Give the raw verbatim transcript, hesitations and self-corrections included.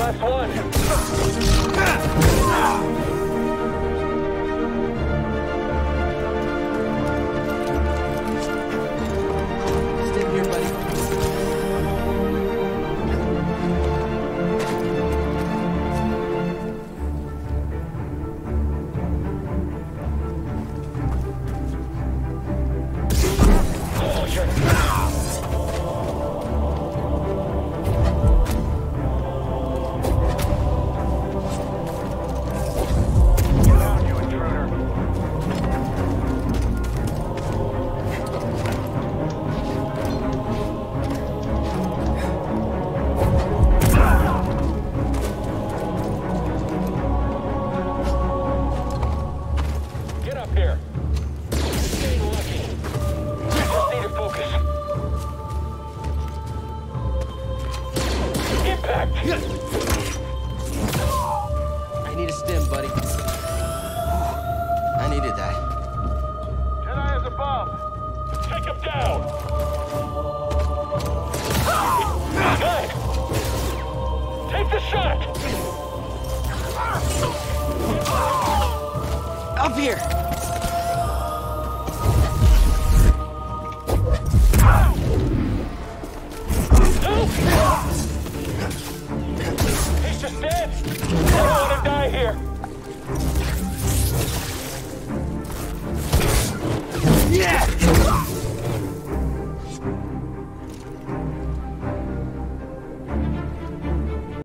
Last one. Stay here, buddy. I need a stim, buddy. I needed that. Jedi is above. Take him down. Good. Take the shot. Up here. He's just dead. I don't want to die here. Yeah.